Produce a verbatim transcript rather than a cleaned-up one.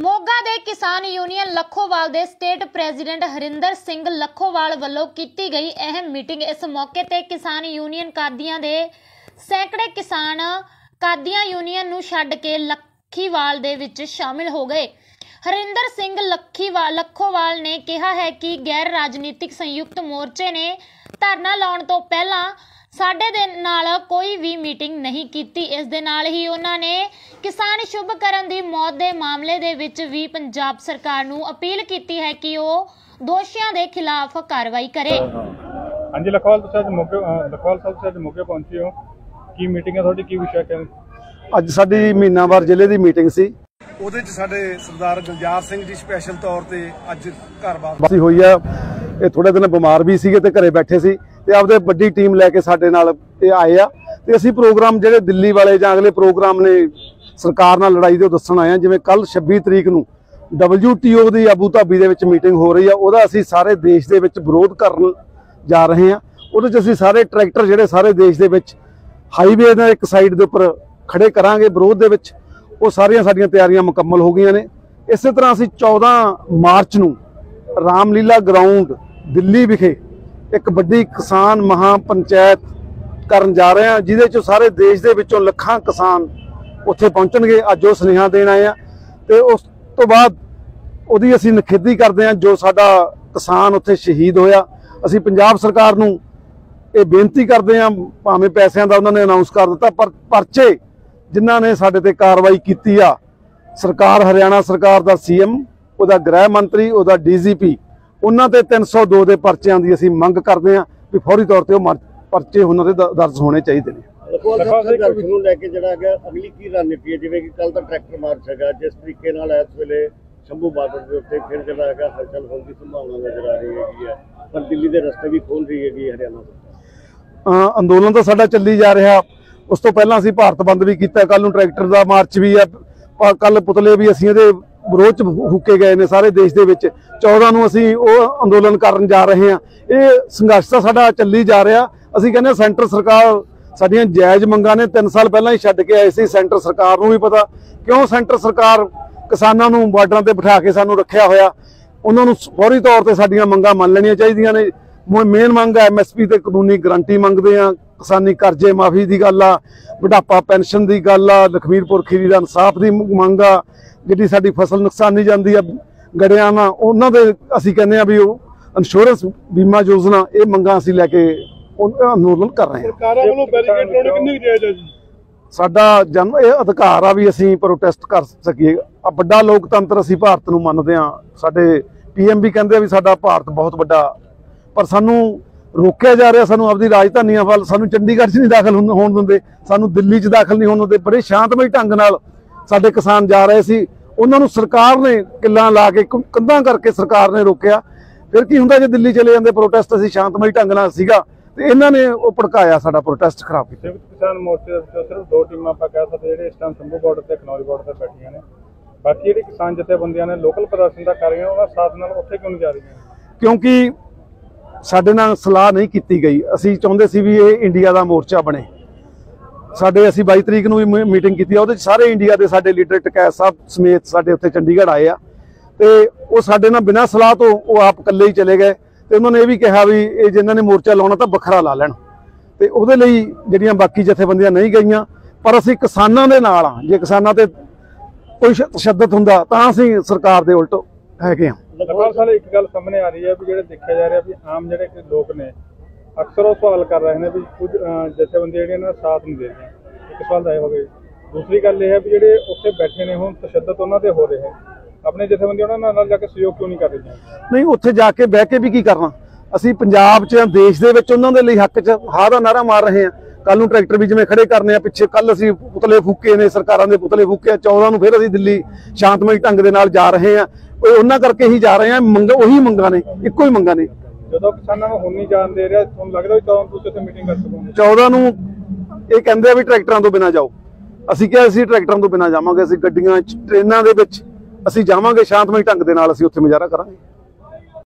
ਮੋਗਾ ਦੇ ਕਿਸਾਨ ਯੂਨੀਅਨ ਲੱਖੋਵਾਲ ਦੇ ਸਟੇਟ ਪ੍ਰੈਜ਼ੀਡੈਂਟ ਹਰਿੰਦਰ ਸਿੰਘ ਲੱਖੋਵਾਲ ਵੱਲੋਂ ਕੀਤੀ ਗਈ ਅਹਿਮ ਮੀਟਿੰਗ। ਇਸ ਮੌਕੇ ਤੇ ਕਿਸਾਨ ਯੂਨੀਅਨ ਕਾਦੀਆਂ ਦੇ ਸੈਂਕੜੇ ਕਿਸਾਨ ਕਾਦੀਆਂ ਯੂਨੀਅਨ ਨੂੰ ਛੱਡ ਕੇ ਲੱਖੀਵਾਲ ਦੇ ਵਿੱਚ ਸ਼ਾਮਿਲ ਹੋ ਗਏ। ਹਰਿੰਦਰ ਸਿੰਘ ਲੱਖੀਵਾਲ ਲੱਖੋਵਾਲ ਨੇ ਕਿਹਾ ਹੈ ਕਿ ਗੈਰ ਰਾਜਨੀਤਿਕ ਸੰਯੁਕਤ ਮੋਰਚੇ ਨੇ ਧਰਨਾ ਲਾਉਣ ਤੋਂ ਪਹਿਲਾਂ ਸਾਡੇ ਦੇ ਨਾਲ ਕੋਈ ਵੀ ਮੀਟਿੰਗ नहीं की। इस दे नाल ही उन्होंने किसान शुभकरण की मौत के मामले दे विच भी पंजाब सरकार नूं अपील की है कि वो दोषियों के खिलाफ कार्रवाई करे। हाँ जी लखवाल तुसीं अज मौके लखवाल साहब तुसीं अज मौके पहुंचे हो, की मीटिंग है तुहाडी, की विषय है? अज साडी महीनावार जिले की मीटिंग सी, ਉਹਦੇ ਚ ਸਾਡੇ ਸਰਦਾਰ ਗੁਲਜ਼ਾਰ ਸਿੰਘ ਜੀ ਸਪੈਸ਼ਲ ਤੌਰ ਤੇ ਅੱਜ ਘਰ ਵਾਪਸੀ ਹੋਈ ਆ। ਇਹ ਥੋੜੇ ਦਿਨ ਬਿਮਾਰ ਵੀ ਸੀਗੇ ਤੇ ਘਰੇ ਬੈਠੇ ਸੀ ਤੇ ਆਪਦੇ ਵੱਡੀ ਟੀਮ ਲੈ ਕੇ ਸਾਡੇ ਨਾਲ ਇਹ ਆਏ ਆ ਤੇ ਅਸੀਂ ਪ੍ਰੋਗਰਾਮ ਜਿਹੜੇ ਦਿੱਲੀ ਵਾਲੇ ਜਾਂ ਅਗਲੇ ਪ੍ਰੋਗਰਾਮ ਨੇ ਸਰਕਾਰ ਨਾਲ ਲੜਾਈ ਦੇ ਦੱਸਣ ਆਏ ਆ। ਜਿਵੇਂ ਕੱਲ ਛੱਬੀ ਤਰੀਕ ਨੂੰ ਡਬਲਯੂ ਟੀ ਓ ਦੀ ਆਬੂ ਧਾਬੀ ਦੇ ਵਿੱਚ ਮੀਟਿੰਗ ਹੋ ਰਹੀ ਆ, ਉਹਦਾ ਅਸੀਂ ਸਾਰੇ ਦੇਸ਼ ਦੇ ਵਿੱਚ ਵਿਰੋਧ ਕਰਨ ਜਾ ਰਹੇ ਆ। ਉਹਦੇ ਚ ਅਸੀਂ ਸਾਰੇ ਟਰੈਕਟਰ ਜਿਹੜੇ ਸਾਰੇ ਦੇਸ਼ ਦੇ ਵਿੱਚ ਹਾਈਵੇ ਦੇ ਇੱਕ ਸਾਈਡ ਦੇ ਉੱਪਰ ਖੜੇ ਕਰਾਂਗੇ ਵਿਰੋਧ ਦੇ ਵਿੱਚ। ਉਹ ਸਾਰੀਆਂ ਸਾਡੀਆਂ ਤਿਆਰੀਆਂ ਮੁਕੰਮਲ ਹੋ ਗਈਆਂ ਨੇ। ਇਸੇ ਤਰ੍ਹਾਂ ਅਸੀਂ ਚੌਦਾਂ ਮਾਰਚ ਨੂੰ ਰਾਮਲੀਲਾ ਗਰਾਊਂਡ ਦਿੱਲੀ ਵਿਖੇ ਇੱਕ ਵੱਡੀ ਕਿਸਾਨ ਮਹਾ ਪੰਚਾਇਤ ਕਰਨ ਜਾ ਰਹੇ ਹਾਂ, ਜਿਹਦੇ ਚ ਸਾਰੇ ਦੇਸ਼ ਦੇ ਵਿੱਚੋਂ ਲੱਖਾਂ ਕਿਸਾਨ ਉੱਥੇ ਪਹੁੰਚਣਗੇ। ਅੱਜ ਉਹ ਸੁਨੇਹਾ ਦੇਣ ਆਏ ਆ ਤੇ ਉਸ ਤੋਂ ਬਾਅਦ ਉਹਦੀ ਅਸੀਂ ਨਿਖੇਧੀ ਕਰਦੇ ਹਾਂ ਜੋ ਸਾਡਾ ਕਿਸਾਨ ਉੱਥੇ ਸ਼ਹੀਦ ਹੋਇਆ। ਅਸੀਂ ਪੰਜਾਬ ਸਰਕਾਰ ਨੂੰ ਇਹ ਬੇਨਤੀ ਕਰਦੇ ਹਾਂ, ਭਾਵੇਂ ਪੈਸਿਆਂ ਦਾ ਉਹਨਾਂ ਨੇ ਅਨਾਉਂਸ ਕਰ ਦਿੱਤਾ, ਪਰ ਪਰਚੇ ਜਿਨ੍ਹਾਂ ਨੇ ਸਾਡੇ ਤੇ ਕਾਰਵਾਈ ਕੀਤੀ ਆ, ਸਰਕਾਰ ਹਰਿਆਣਾ ਸਰਕਾਰ ਦਾ ਸੀ ਐਮ, ਉਹਦਾ ਗ੍ਰਹਿ ਮੰਤਰੀ, ਉਹਦਾ ਡੀ ਜੀ ਪੀ, ਉਹਨਾਂ ਤੇ ਤਿੰਨ ਸੌ ਦੋ ਦੇ ਪਰਚਿਆਂ ਦੀ ਅਸੀਂ ਮੰਗ ਕਰਦੇ ਹਾਂ ਵੀ ਫੌਰੀ ਤੌਰ ਤੇ ਉਹ ਪਰਚੇ ਉਹਨਾਂ ਦੇ ਦਰਜ ਹੋਣੇ ਚਾਹੀਦੇ ਨੇ। ਨੂੰ ਲੈ ਕੇ ਜਿਹੜਾ ਹੈਗਾ ਅਗਲੀ ਕੀ ਰਣਨੀਤੀ ਹੈ? ਜਿਵੇਂ ਕਿ ਕੱਲ ਦਾ ਟਰੈਕਟਰ ਮਾਰਚ ਹੈਗਾ, ਜਿਸ ਤਰੀਕੇ ਨਾਲ ਇਸ ਵੇਲੇ ਸ਼ੰਭੂ ਬਾਰਡਰ ਦੇ ਉੱਤੇ ਫਿਰ ਜਿਹੜਾ ਹੈਗਾ ਹਲਚਲ ਹੋਣ ਦੀ ਸੰਭਾਵਨਾ ਨਜ਼ਰ ਆ ਰਹੀ ਹੈਗੀ ਹੈ, ਪਰ ਦਿੱਲੀ ਦੇ ਰਸਤੇ ਵੀ ਖੋਲ ਰਹੀ ਹੈਗੀ ਹਰਿਆਣਾ ਤੋਂ। ਅੰਦੋਲਨ ਤਾਂ ਸਾਡਾ ਚੱਲੀ ਜਾ ਰਿਹਾ। ਉਸ ਤੋਂ ਪਹਿਲਾਂ ਅਸੀਂ ਭਾਰਤ ਬੰਦ ਵੀ ਕੀਤਾ, ਕੱਲ ਨੂੰ ਟਰੈਕਟਰ ਦਾ ਮਾਰਚ ਵੀ ਆ, ਕੱਲ ਪੁਤਲੇ ਵੀ ਅਸੀਂ ਇਹਦੇ ਵਿਰੋਧ ਚ ਫੂਕੇ ਗਏ ਨੇ ਸਾਰੇ ਦੇਸ਼ ਦੇ ਵਿੱਚ। ਚੌਦਾਂ ਨੂੰ ਅਸੀਂ ਉਹ ਅੰਦੋਲਨ ਕਰਨ ਜਾ ਰਹੇ ਹਾਂ। ਇਹ ਸੰਘਰਸ਼ ਤਾਂ ਸਾਡਾ ਚੱਲੀ ਜਾ ਰਿਹਾ। ਅਸੀਂ ਕਹਿੰਦੇ ਸੈਂਟਰ ਸਰਕਾਰ ਸਾਡੀਆਂ ਜਾਇਜ਼ ਮੰਗਾਂ ਨੇ ਤਿੰਨ ਸਾਲ ਪਹਿਲਾਂ ਹੀ ਛੱਡ ਕੇ ਆਏ ਸੀ। ਸੈਂਟਰ ਸਰਕਾਰ ਨੂੰ ਵੀ ਪਤਾ ਕਿਉਂ ਸੈਂਟਰ ਸਰਕਾਰ ਕਿਸਾਨਾਂ ਨੂੰ ਬਾਰਡਰਾਂ ਤੇ ਬਿਠਾ ਕੇ ਸਾਨੂੰ ਰੱਖਿਆ ਹੋਇਆ। ਉਹਨਾਂ ਨੂੰ ਫੌਰੀ ਤੌਰ ਤੇ ਸਾਡੀਆਂ ਮੰਗਾਂ ਮੰਨ ਲੈਣੀਆਂ ਚਾਹੀਦੀਆਂ ਨੇ। ਮੇਨ ਮੰਗ ਹੈ ਐਮ ਐਸ ਪੀ ਤੇ ਕਾਨੂੰਨੀ ਗਰੰਟੀ ਮੰਗਦੇ ਆ, ਕਿਸਾਨੀ ਕਰਜ਼ੇ ਮਾਫੀ ਦੀ ਗੱਲ ਆ, ਬੁਢਾਪਾ ਪੈਨਸ਼ਨ ਦੀ ਗੱਲ ਆ, ਲਖਮੀਰਪੁਰ ਖੀਰੀ ਦਾ ਇਨਸਾਫ ਦੀ ਮੰਗ ਆ, ਜਿਹੜੀ ਸਾਡੀ ਫਸਲ ਨੁਕਸਾਨੀ ਜਾਂਦੀ ਆ ਗੜਿਆਂ ਨਾਲ, ਉਹਨਾਂ ਦੇ ਅਸੀਂ ਕਹਿੰਦੇ ਆ ਵੀ ਉਹ ਇੰਸ਼ੋਰੈਂਸ ਬੀਮਾ ਯੋਜਨਾ, ਇਹ ਮੰਗਾਂ ਅਸੀਂ ਲੈ ਕੇ ਅੰਦੋਲਨ ਕਰ ਰਹੇ ਹਾਂ। ਸਰਕਾਰਾਂ ਵੱਲੋਂ ਬੈਰੀਕੇਡ ਲਾਉਣੇ ਕਿੰਨੀ ਜਾਇਜ਼ ਹੈ ਜੀ? ਸਾਡਾ ਜਨਮ ਇਹ ਅਧਿਕਾਰ ਆ ਵੀ ਅਸੀਂ ਪ੍ਰੋਟੈਸਟ ਕਰ ਸਕੀਏ। ਆ ਵੱਡਾ ਲੋਕਤੰਤਰ ਅਸੀਂ ਭਾਰਤ ਨੂੰ ਮੰਨਦੇ ਹਾਂ। ਸਾਡੇ ਪੀ ਐਮ ਵੀ ਕਹਿੰਦੇ ਆ ਵੀ ਸਾਡਾ ਭਾਰਤ ਬਹੁਤ ਵੱਡਾ, ਪਰ ਸਾਨੂੰ ਰੋਕਿਆ ਜਾ ਰਿਹਾ। ਸਾਨੂੰ ਆਪਦੀ ਰਾਜਧਾਨੀਆਂ ਵੱਲ, ਸਾਨੂੰ ਚੰਡੀਗੜ੍ਹ 'ਚ ਨਹੀਂ ਦਾਖਲ ਹੋਣ ਦਿੰਦੇ, ਸਾਨੂੰ ਦਿੱਲੀ 'ਚ ਦਾਖਲ ਨਹੀਂ ਹੋਣ ਦਿੰਦੇ। ਬੜੇ ਸ਼ਾਂਤਮਈ ਢੰਗ ਨਾਲ ਸਾਡੇ ਕਿਸਾਨ ਜਾ ਰਹੇ ਸੀ, ਉਹਨਾਂ ਨੂੰ ਸਰਕਾਰ ਨੇ ਕਿੱਲਾਂ ਲਾ ਕੇ ਕੰਧਾਂ ਕਰਕੇ ਸਰਕਾਰ ਨੇ ਰੋਕਿਆ। ਫਿਰ ਕੀ ਹੁੰਦਾ ਜੇ ਦਿੱਲੀ ਚਲੇ ਜਾਂਦੇ? ਪ੍ਰੋਟੈਸਟ ਅਸੀਂ ਸ਼ਾਂਤਮਈ ਢੰਗ ਨਾਲ ਸੀਗਾ ਤੇ ਇਹਨਾਂ ਨੇ ਉਹ ਭੜਕਾਇਆ, ਸਾਡਾ ਪ੍ਰੋਟੈਸਟ ਖਰਾਬ ਕੀਤਾ। ਕਿਸਾਨ ਮੋਰਚੇ ਦੇ ਸਿਰਫ ਦੋ ਟੀਮਾਂ ਆਪਾਂ ਕਹਿ ਸਕਦੇ ਜਿਹੜੇ ਇਸ ਟਾਈਮ ਸ਼ੰਭੂ ਬਾਰਡਰ ਤੇ ਖਨੌਰੀ ਬਾਰਡਰ ਤੇ ਬੈਠੀਆਂ ਨੇ, ਬਾਕੀ ਜਿਹੜੇ ਕਿਸਾਨ ਜਥੇਬੰਦੀਆਂ ਨੇ ਲੋਕਲ ਪ੍ਰਦਰਸ਼ਨ ਦਾ ਕਰ ਰਹੀਆਂ, ਉਹਨਾਂ ਸਾਥ ਨਾਲ ਉੱਥੇ ਕਿਉਂ ਨਹੀਂ ਜਾ ਰਹੀਆਂ? ਕਿਉਂਕਿ ਸਾਡੇ ਨਾਲ ਸਲਾਹ ਨਹੀਂ ਕੀਤੀ ਗਈ। ਅਸੀਂ ਚਾਹੁੰਦੇ ਸੀ ਵੀ ਇਹ ਇੰਡੀਆ ਦਾ ਮੋਰਚਾ ਬਣੇ। ਸਾਡੇ ਅਸੀਂ ਬਾਈ ਤਰੀਕ ਨੂੰ ਵੀ ਮੀਟਿੰਗ ਕੀਤੀ ਆ, ਉਹਦੇ 'ਚ ਸਾਰੇ ਇੰਡੀਆ ਦੇ ਸਾਡੇ ਲੀਡਰ ਟਕੈਤ ਸਾਹਿਬ ਸਮੇਤ ਸਾਡੇ ਉੱਥੇ ਚੰਡੀਗੜ੍ਹ ਆਏ ਆ ਤੇ ਉਹ ਸਾਡੇ ਨਾਲ ਬਿਨਾਂ ਸਲਾਹ ਤੋਂ ਉਹ ਆਪ ਇਕੱਲੇ ਹੀ ਚਲੇ ਗਏ ਤੇ ਉਹਨਾਂ ਨੇ ਇਹ ਵੀ ਕਿਹਾ ਵੀ ਇਹ ਜਿਨ੍ਹਾਂ ਨੇ ਮੋਰਚਾ ਲਾਉਣਾ ਤਾਂ ਵੱਖਰਾ ਲਾ ਲੈਣ। ਤੇ ਉਹਦੇ ਲਈ ਜਿਹੜੀਆਂ ਬਾਕੀ ਜਥੇਬੰਦੀਆਂ ਨਹੀਂ ਗਈਆਂ, ਪਰ ਅਸੀਂ ਕਿਸਾਨਾਂ ਦੇ ਨਾਲ ਆ। ਜੇ ਕਿਸਾਨਾਂ ਤੇ ਕੋਈ ਤਸ਼ੱਦਦ ਹੁੰਦਾ ਤਾਂ ਅਸੀਂ ਸਰਕਾਰ ਦੇ ਉਲਟ ਹੈਗੇ ਆ। ਲਗਭਗ ਸਾਲ ਇੱਕ ਗੱਲ ਸਾਹਮਣੇ ਆ ਰਹੀ ਹੈ ਵੀ ਜਿਹੜੇ ਦੇਖਿਆ ਜਾ ਰਿਹਾ ਵੀ ਆਮ ਜਿਹੜੇ ਲੋਕ ਨੇ ਅਕਸਰ ਉਹ ਸਵਾਲ ਕਰ ਰਹੇ ਨੇ ਵੀ ਕੁਝ ਜਥੇਬੰਦੀਆਂ ਜਿਹੜੀਆਂ ਇਹਨਾਂ ਦਾ ਸਾਥ ਨਹੀਂ ਦੇ ਰਹੀਆਂ। ਇੱਕ ਸਵਾਲ ਤਾਂ ਇਹ ਹੋ ਗਿਆ। ਦੂਸਰੀ ਗੱਲ ਇਹ ਹੈ ਵੀ ਜਿਹੜੇ ਉੱਥੇ ਬੈਠੇ ਨੇ ਹੁਣ ਤਸ਼ੱਦਦ ਉਹਨਾਂ ਤੇ ਹੋ ਰਿਹਾ, ਆਪਣੇ ਜਥੇਬੰਦੀਆਂ ਉਹਨਾਂ ਨਾਲ ਜਾ ਕੇ ਸਹਿਯੋਗ ਕਿਉਂ ਨਹੀਂ ਕਰ ਰਹੀਆਂ? ਨਹੀਂ, ਉੱਥੇ ਜਾ ਕੇ ਬਹਿ ਕੇ ਵੀ ਕੀ ਕਰਨਾ? ਅਸੀਂ ਪੰਜਾਬ 'ਚ ਦੇਸ਼ ਦੇ ਵਿੱਚ ਉਹਨਾਂ ਦੇ ਲਈ ਹੱਕ 'ਚ ਹਾਂ ਦਾ ਨਾਅਰਾ ਮਾਰ ਰਹੇ ਹਾਂ। ਕੱਲ ਨੂੰ ਟਰੈਕਟਰ ਵੀ ਜਿਵੇਂ ਖੜੇ ਕਰਨੇ ਆ, ਪਿੱਛੇ ਕੱਲ ਅਸੀਂ ਪੁਤਲੇ ਫੂਕੇ ਨੇ, ਸਰਕਾਰਾਂ ਦੇ ਪੁਤਲੇ ਫੂਕੇ ਆ। ਚੌਦਾਂ ਨੂੰ ਫਿਰ ਅਸੀਂ ਦਿੱਲੀ ਸ਼ਾਂਤਮਈ ਢੰਗ ਦੇ ਨਾਲ ਜਾ ਰਹੇ ਹਾਂ। ਉਹ ਉਹਨਾਂ ਕਰਕੇ ਹੀ ਜਾ ਰਹੇ ਹਾਂ। ਮੰਗ ਉਹੀ ਮੰਗਾਂ ਨੇ, ਇੱਕੋ ਹੀ ਮੰਗਾਂ ਨੇ। ਜਦੋਂ ਕਿਸਾਨਾਂ ਨੂੰ ਹੁਣ ਨਹੀਂ ਜਾਣ ਦੇ ਰਿਹਾ, ਤੁਹਾਨੂੰ ਲੱਗਦਾ ਵੀ ਚੌਦਾਂ ਨੂੰ ਤੁਸੀਂ ਮੀਟਿੰਗ ਕਰ ਸਕੋਗੇ? ਚੌਦਾਂ ਨੂੰ ਇਹ ਕਹਿੰਦੇ ਆ ਵੀ ਟਰੈਕਟਰਾਂ ਤੋਂ ਬਿਨਾਂ ਜਾਓ। ਅਸੀਂ ਕਿਹਾ ਅਸੀਂ ਟਰੈਕਟਰਾਂ ਤੋਂ ਬਿਨਾਂ ਜਾਵਾਂਗੇ, ਅਸੀਂ ਗੱਡੀਆਂ ਟ੍ਰੇਨਾਂ ਦੇ ਵਿੱਚ ਅਸੀਂ ਜਾਵਾਂਗੇ, ਸ਼ਾਂਤਮਈ ਢੰਗ ਦੇ ਨਾਲ ਅਸੀਂ ਉੱਥੇ ਮੁਜ਼ਾਹਰਾ ਕਰਾਂਗੇ।